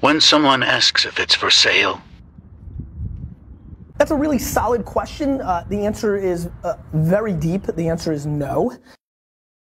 When someone asks if it's for sale? That's a really solid question. The answer is very deep. The answer is no.